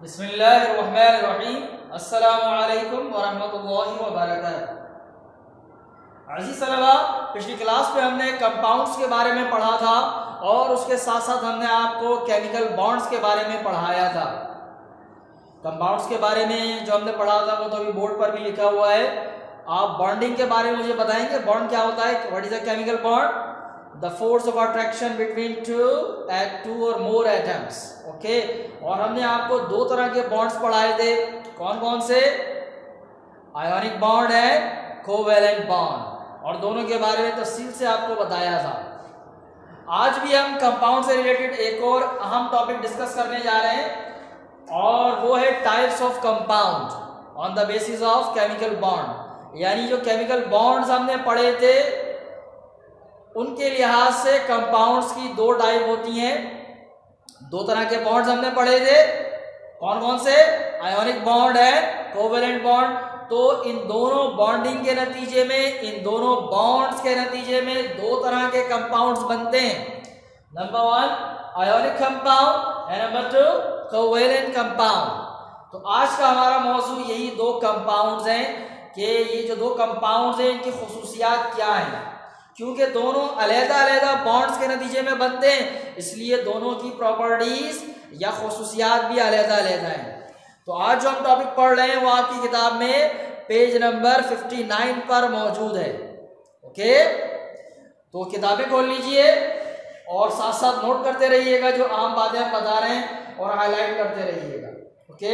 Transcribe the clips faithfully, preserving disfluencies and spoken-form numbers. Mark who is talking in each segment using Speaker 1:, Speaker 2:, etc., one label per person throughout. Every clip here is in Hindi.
Speaker 1: बिस्मिल्लाहिर्रहमानिर्रहीम। अस्सलामु अलैकुम वरहमतुल्लाहि वबरकातुहू। अज़ीज़ तलबा, पिछली क्लास में हमने कंपाउंड्स के बारे में पढ़ा था और उसके साथ साथ हमने आपको केमिकल बॉन्ड्स के बारे में पढ़ाया था। कंपाउंड्स के बारे में जो हमने पढ़ा था वो तो अभी बोर्ड पर भी लिखा हुआ है। आप बॉन्डिंग के बारे में मुझे बताएंगे, बॉन्ड क्या होता है? What is a chemical bond? The force of attraction between two at two or more atoms. Okay, और हमने आपको दो तरह के बॉन्ड्स पढ़ाए थे। कौन कौन से? Ionic bond and covalent bond, और दोनों के बारे में तफसील से आपको बताया था। आज भी हम कंपाउंड से रिलेटेड एक और अहम टॉपिक डिस्कस करने जा रहे हैं और वो है types of compound on the basis of chemical bond. यानी जो केमिकल बॉन्ड्स हमने पढ़े थे उनके लिहाज से कंपाउंड्स की दो टाइप होती हैं। दो तरह के बॉन्ड्स हमने पढ़े थे। कौन कौन से? Ionic bond and covalent bond. तो इन दोनों बॉन्डिंग के नतीजे में, इन दोनों बॉन्ड्स के नतीजे में दो तरह के कंपाउंड्स बनते हैं। Number one ionic compound and number two covalent compound. तो आज का हमारा मौजू यही दो कंपाउंड्स हैं कि ये जो दो कंपाउंड्स हैं इनकी खुसूसियात क्या हैं। क्योंकि दोनों अलग-अलग बॉन्ड्स के नतीजे में बनते हैं, इसलिए दोनों की प्रॉपर्टीज या खुसूसियात भी अलग-अलग हैं। तो आज जो हम टॉपिक पढ़ रहे हैं वो आपकी किताब में पेज नंबर उनसठ पर मौजूद है। ओके, तो किताबें खोल लीजिए और साथ साथ नोट करते रहिएगा जो आम बातें हम बता रहे हैं और हाईलाइट करते रहिएगा। ओके,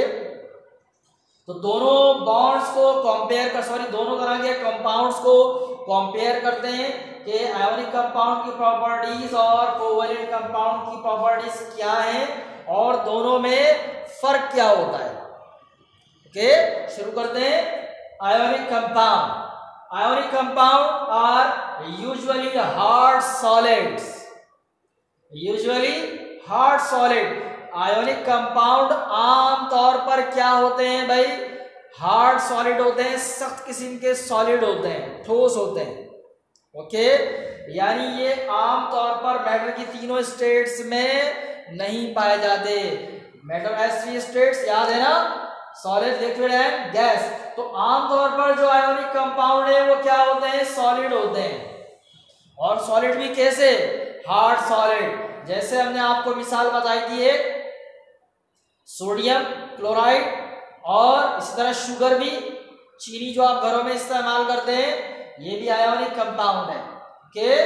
Speaker 1: तो दोनों बॉन्ड्स को कंपेयर कर सॉरी दोनों तरह के कंपाउंड्स को कंपेयर करते हैं कि आयोनिक कंपाउंड की प्रॉपर्टीज और कोवैलेंट कंपाउंड की प्रॉपर्टीज क्या हैं और दोनों में फर्क क्या होता है। ओके, शुरू करते हैं। Ionic compound ionic compound are usually hard solids usually hard solid. Ionic compound आम तौर पर क्या होते हैं भाई? हार्ड सॉलिड होते हैं, सख्त किस्म के सॉलिड होते हैं, ठोस होते हैं। ओके, यानी ये आम तौर पर मैटर की तीनों स्टेट्स में नहीं पाए जाते। मैटर हैज थ्री स्टेट्स, याद है ना? Solid, liquid and gas. तो आम तौर पर जो आयोनिक कंपाउंड है वो क्या होते हैं? सॉलिड होते हैं। और सॉलिड भी कैसे? Hard solid. जैसे हमने आपको मिसाल बताई थी एक सोडियम क्लोराइड और इसी तरह शुगर भी, चीनी जो आप घरों में इस्तेमाल करते हैं, ये भी आयोनिक कंपाउंड है। ओके,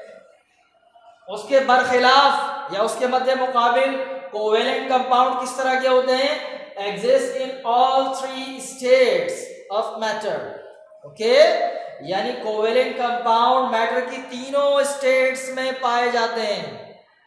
Speaker 1: उसके बरखिलाफ या उसके मध्य मुकाबिल कोवैलेंट कंपाउंड किस तरह के होते हैं? Exist in all three states of matter. Okay, यानी कोवैलेंट कंपाउंड मैटर की तीनों स्टेट्स में पाए जाते हैं।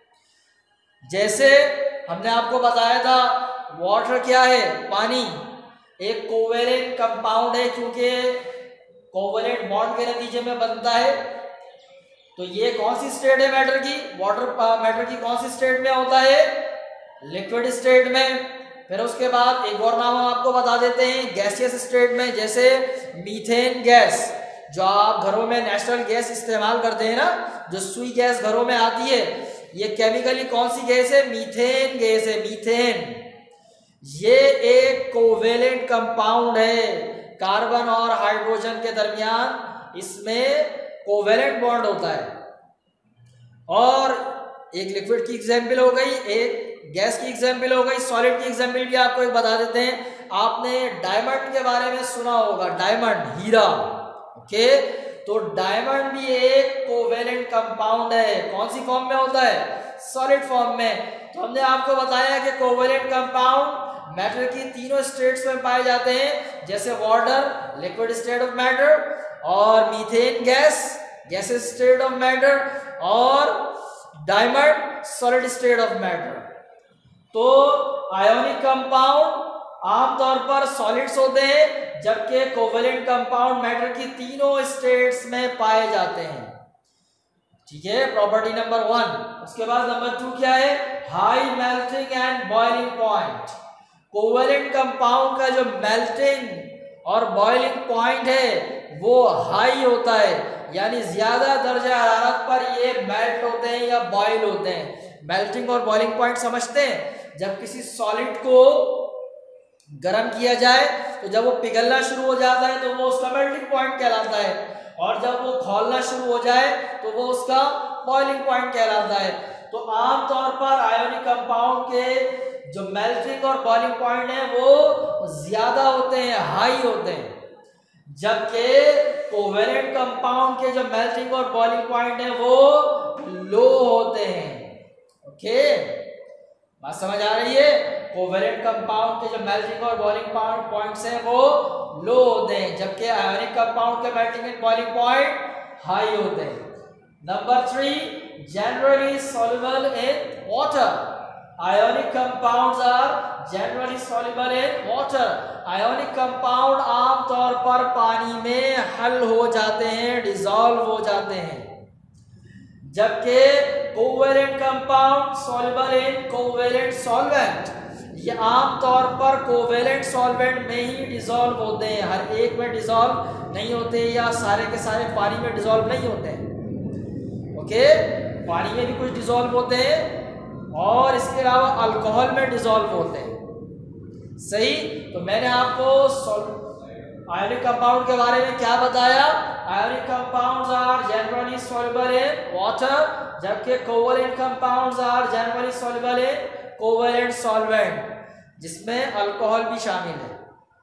Speaker 1: जैसे हमने आपको बताया था वाटर क्या है? पानी एक कोवैलेंट कंपाउंड है क्योंकि कोवैलेंट बॉन्ड के नतीजे में बनता है। तो ये कौन सी स्टेट है मैटर की? वाटर मैटर की कौन सी स्टेट में होता है? लिक्विड स्टेट में। फिर उसके बाद एक और नाम हम आपको बता देते हैं गैसियस स्टेट में, जैसे मीथेन गैस जो आप घरों में नेचुरल गैस इस्तेमाल करते हैं ना, जो सुई गैस घरों में आती है, ये केमिकली कौन सी गैस है? मीथेन गैस है। मीथेन ये एक कोवैलेंट कंपाउंड है। कार्बन और हाइड्रोजन के दरमियान इसमें कोवैलेंट बॉन्ड होता है। और एक लिक्विड की एग्जाम्पल हो गई, एक गैस की एग्जाम्पल हो गई, सॉलिड की एग्जाम्पल भी आपको एक बता देते हैं। आपने डायमंड के बारे में सुना होगा, डायमंड, हीरा। ओके, तो डायमंड भी एक कोवैलेंट कंपाउंड है। कौन सी फॉर्म में होता है? सॉलिड फॉर्म में। तो हमने आपको बताया कि कोवैलेंट कंपाउंड मैटर की तीनों स्टेट्स में पाए जाते हैं, जैसे water liquid state of matter, और methane gas gases state of matter, और diamond solid state of matter. तो आयोनिक कंपाउंड आमतौर पर सॉलिड्स होते हैं, जबकि कोवैलेंट कंपाउंड मैटर की तीनों स्टेट्स में पाए जाते हैं। ठीक है, प्रॉपर्टी नंबर वन। उसके बाद नंबर टू क्या है? High melting and boiling point. Covalent compound का जो मेल्टिंग और बॉइलिंग पॉइंट है वो हाई होता है, यानी ज्यादा दर्जा हरारत पर ये मेल्ट होते हैं या बॉइल होते हैं। मेल्टिंग और बॉइलिंग पॉइंट समझते हैं? जब किसी सॉलिड को गर्म किया जाए तो जब वो पिघलना शुरू हो जाता है तो वो उसका मेल्टिंग पॉइंट कहलाता है, और जब वो खौलना शुरू हो जाए तो वो उसका बॉइलिंग पॉइंट कहलाता है। तो आमतौर पर आयोनिक कंपाउंड के जो मेल्टिंग और बॉइलिंग पॉइंट है वो ज्यादा होते हैं, हाई होते हैं, जबकि कोवेलेंट कंपाउंड के जो मेल्टिंग और बॉइलिंग पॉइंट है वो लो होते हैं। ओके, बात समझ आ रही है? कोवेलेंट कंपाउंड के जो मेल्टिंग और बॉइलिंग पॉइंट्स हैं वो लो होते हैं, जबकि आयोनिक कंपाउंड के melting and boiling point high होते हैं। Number three, generally soluble in water. Ionic compounds are generally soluble in water. Ionic compound आमतौर पर पानी में हल हो जाते हैं, डिसॉल्व हो जाते हैं, जबकि covalent compound soluble in covalent solvent, ये आमतौर पर कोवेलेंट सॉल्वेंट में ही डिसॉल्व होते हैं, हर एक में डिसॉल्व नहीं होते या सारे के सारे पानी में डिसॉल्व नहीं होते हैं। ओके, पानी में भी कुछ डिसॉल्व होते हैं और इसके अलावा अल्कोहल में डिसॉल्व होते हैं। सही, तो मैंने आपको आयोनिक कंपाउंड के बारे में क्या बताया? Ionic compounds are generally soluble in water, जबकि covalent compounds are generally soluble in covalent solvent, जिसमें अल्कोहल भी शामिल है।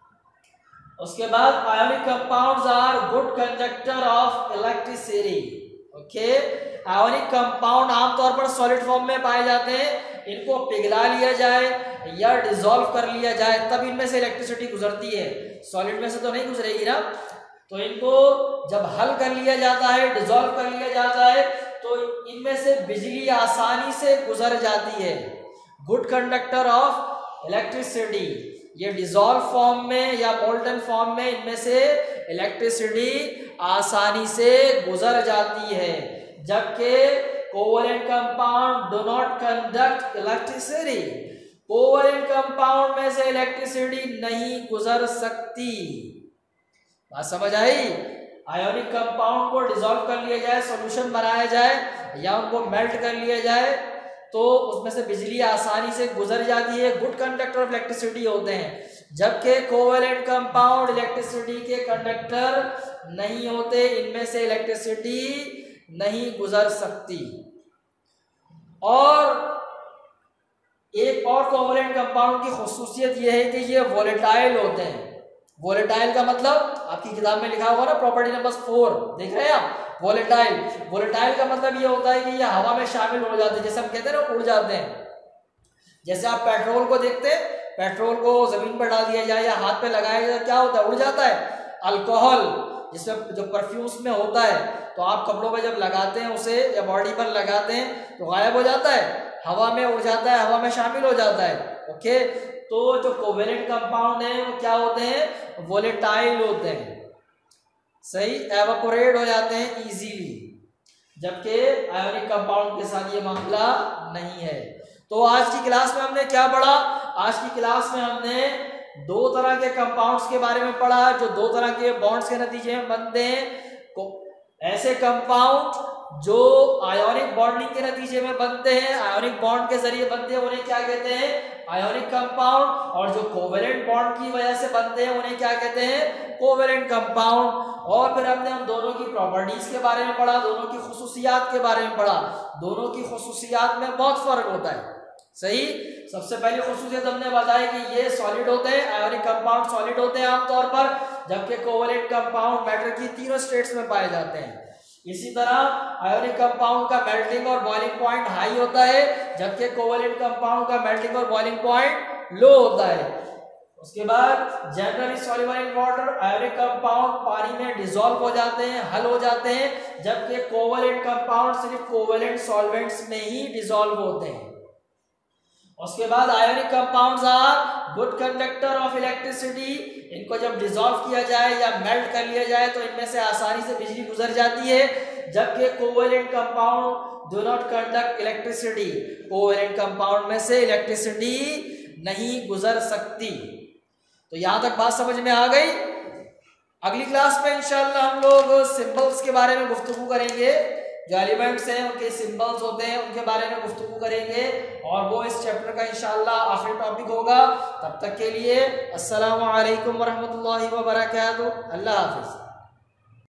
Speaker 1: उसके बाद ionic compounds are good conductor of electricity. Okay, ionic compound आमतौर पर सॉलिड फॉर्म में पाए जाते हैं, इनको पिघला लिया जाए या डिसॉल्व कर लिया जाए तब इनमें से इलेक्ट्रिसिटी गुजरती है, सॉलिड में से तो नहीं गुजरेगी ना। तो इनको जब हल कर लिया जाता है, डिसॉल्व कर लिया जाता है, तो इनमें से बिजली आसानी से गुजर जाती है। गुड कंडक्टर ऑफ इलेक्ट्रिसिटी, ये डिसॉल्व फॉर्म में या मोल्टन फॉर्म में इनमें से इलेक्ट्रिसिटी आसानी से गुजर जाती है, जबकि covalent compound do not conduct electricity, covalent compound में से इलेक्ट्रिसिटी नहीं गुजर सकती। बात समझ आई? आयोनिक कंपाउंड को डिसॉल्व कर लिया जाए, सॉल्यूशन बनाया जाए या उनको मेल्ट कर लिया जाए तो उसमें से बिजली आसानी से गुजर जाती है, गुड कंडक्टर ऑफ इलेक्ट्रिसिटी होते हैं, जबकि कोवेलेंट कंपाउंड इलेक्ट्रिसिटी के कंडक्टर नहीं होते, इनमें से इलेक्ट्रिसिटी नहीं गुजर सकती। और एक और कोवेलेंट कंपाउंड की खुसूसियत यह है कि ये वोलेटाइल होते हैं। वोलेटाइल का मतलब आपकी किताब में लिखा होगा ना, प्रॉपर्टी नंबर फोर, देख रहे हैं आप? वोलेटाइल, वोलेटाइल का मतलब ये होता है कि ये हवा में शामिल हो जाते हैं, जैसे हम कहते हैं ना उड़ जाते हैं। जैसे आप पेट्रोल को देखते हैं, पेट्रोल को जमीन पर डाल दिया जाए या हाथ पे लगाया जाए, क्या होता है? उड़ जाता है। अल्कोहल जिसमें जो परफ्यूम्स में होता है, तो आप कपड़ों पे जब लगाते हैं उसे या बॉडी पर लगाते हैं तो गायब हो जाता है, हवा में उड़ जाता है, हवा में शामिल हो जाता है। ओके, तो जो कोवेलेंट कंपाउंड है वो क्या होते हैं? वोलेटाइल होते हैं, सही, एवापोरेट हो जाते हैं इजीली, जबकि आयोनिक कंपाउंड के साथ ये मामला नहीं है। तो आज की क्लास में हमने क्या पढ़ा? आज की क्लास में हमने दो तरह के कंपाउंड्स के बारे में पढ़ा जो दो तरह के बॉन्ड्स के नतीजे में बनते हैं। ऐसे कंपाउंड जो आयोनिक बॉन्डिंग के नतीजे में बनते हैं, आयोनिक बॉन्ड के जरिए बनते हैं, उन्हें क्या कहते हैं? Ionic compound. और जो कोवेलेंट बॉन्ड की वजह से बनते हैं उन्हें क्या कहते हैं? Covalent compound. और फिर हमने हम दोनों की प्रॉपर्टीज के बारे में पढ़ा, दोनों की खुसूसियात के बारे में पढ़ा। दोनों की खुसूसियात में बहुत फर्क होता है, सही। सबसे पहली खुसूसियत हमने बताई कि ये सॉलिड होते हैं, आयोनिक कंपाउंड सॉलिड होते हैं आमतौर पर, जबकि कोवेलेंट कंपाउंड मैटर की तीनों स्टेट्स में पाए जाते हैं। इसी तरह आयोनिक कंपाउंड का मेल्टिंग और बॉइलिंग पॉइंट हाई होता है, जबकि कोवेलेंट कंपाउंड का मेल्टिंग और बॉइलिंग पॉइंट लो होता है। उसके बाद generally soluble in water, ionic compound पानी में डिसॉल्व हो जाते हैं, हल हो जाते हैं, जबकि कोवेलेंट कंपाउंड सिर्फ कोवेलेंट सॉल्वेंट्स में ही डिसॉल्व होते हैं। उसके बाद ionic compounds are good conductor of electricity, इनको जब डिसॉल्व किया जाए या मेल्ट कर लिया जाए तो इनमें से आसानी से बिजली गुजर जाती है, जबकि covalent compound do not conduct electricity, covalent compound में से इलेक्ट्रिसिटी नहीं गुजर सकती। तो यहां तक बात समझ में आ गई। अगली क्लास में इंशाल्लाह हम लोग सिंबल्स के बारे में गुफ्तगू करेंगे, जो एलिमेंट्स हैं उनके सिंबल्स होते हैं उनके बारे में गुफ्तगू करेंगे और वो इस चैप्टर का इंशाअल्लाह आखिरी टॉपिक होगा। तब तक के लिए अस्सलामु अलैकुम वरहमतुल्लाहि वबरकातुहू। अल्लाह हाफिज़।